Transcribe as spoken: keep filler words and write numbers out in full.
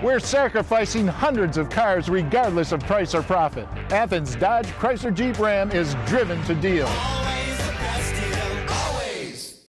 We're sacrificing hundreds of cars regardless of price or profit. Athens Dodge Chrysler Jeep Ram is driven to deal.